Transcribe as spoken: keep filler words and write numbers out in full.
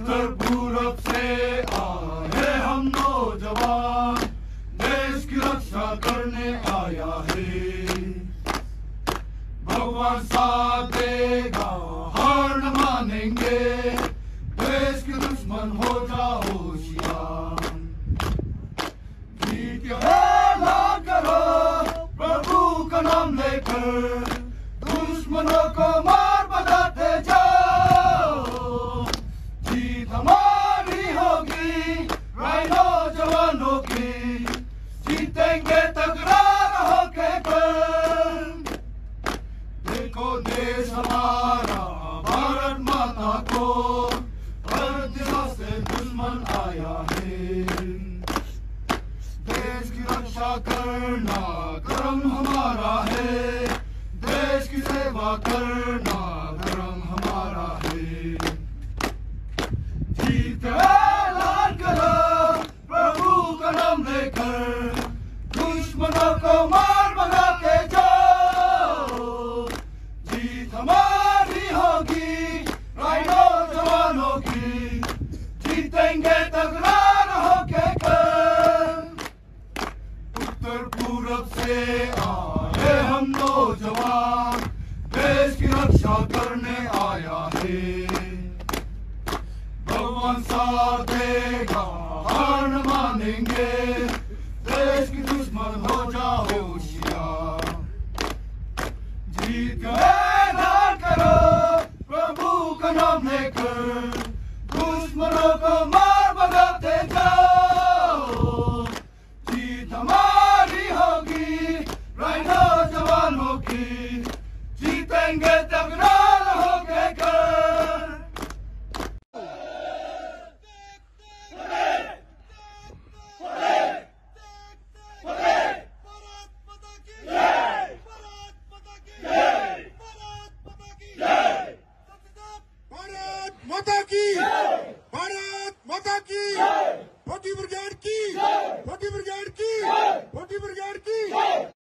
उत्तर पूरब से आए हम नौजवान, देश की रक्षा करने आया है। भगवान साथ देगा, हार न मानेंगे, देश के दुश्मन हो जाओ होशियार। जीत के ऐलान करो प्रभु का नाम लेकर, दुश्मनों को मार बताते जाओ। जीत हमारी होगी राय नौजवानों की, जीतेंगे तकरार होके कल। देखो देश हमारा भारत माता को, हर दिशा से दुश्मन आया है। देश की रक्षा करना कर्म हमारा है, देश की सेवा करना धर्म हमारा है। जीत का ऐलान करो प्रभु का नाम लेकर, दुश्मनों को मार भगाते जाओ। जीत हमारी होगी राय नौजवानों की, जीतेंगे तकरार होके कल। उत्तर पूरब से आए हम नौजवान, देश की रक्षा करने आया है। भगवान साथ देगा, हार न मानेंगे, देश की दुश्मन हो जाओ होशियार। जीत का ऐलान करो प्रभु का नाम लेकर, दुश्मनों को मार भगाते जाओ। जीत हमारी होगी राय नौजवानों की, जीतेंगे तकरार होके कल। भारत माता की, भारत माता की, फोर्टी ब्रिगेड की, फोर्टी ब्रिगेड की, फोर्टी ब्रिगेड की।